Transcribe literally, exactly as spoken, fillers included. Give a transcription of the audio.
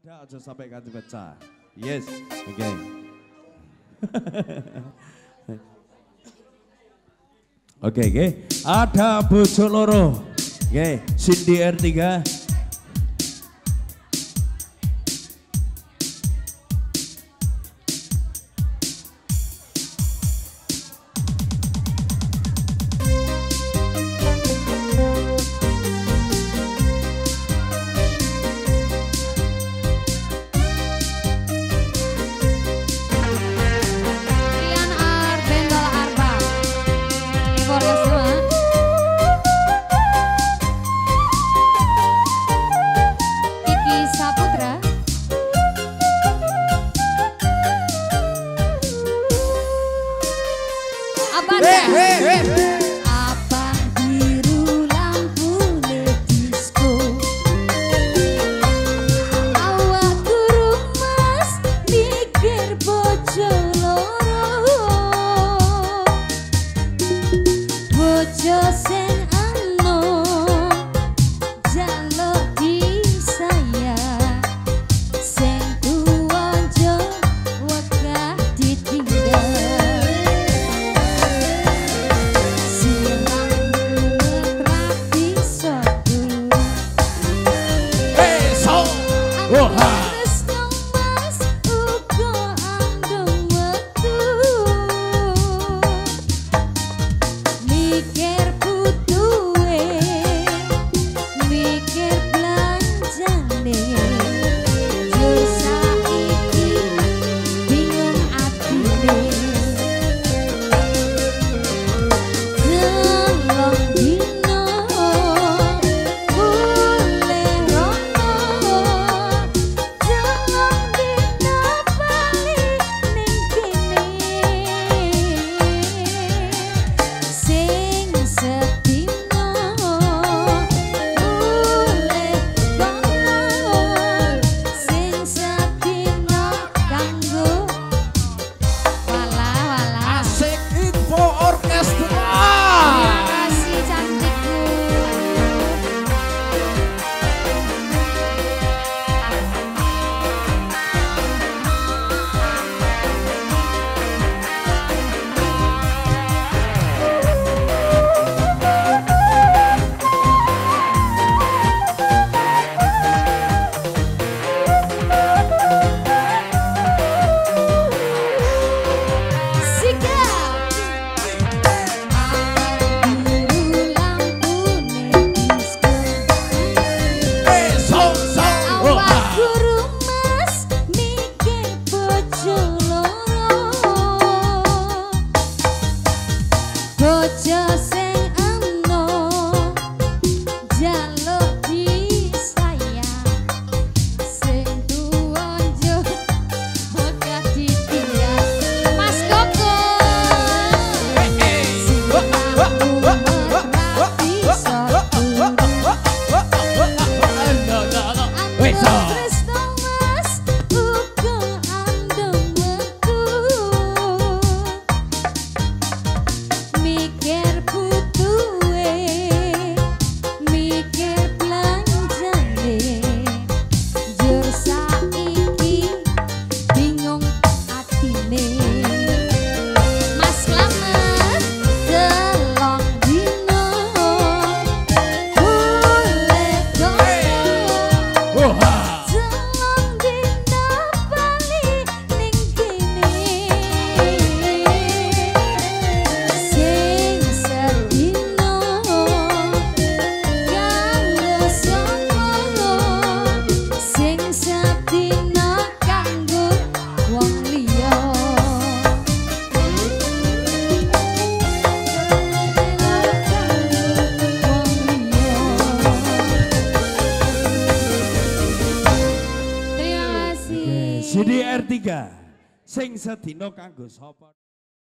Ada aja sampai ganti pecah. Yes, oke. Okay. Oke, okay, okay. Ada bojo loro. Oke, okay. Cindy R tiga. Hey, hey, hey. Abang biru lampu disco, awak guru mas mikir bojo loro, bojo sing anom jaluk disayang, sing tuwa jo wegah ditinggal. Cindy R tiga sing sedina kanggo sapa?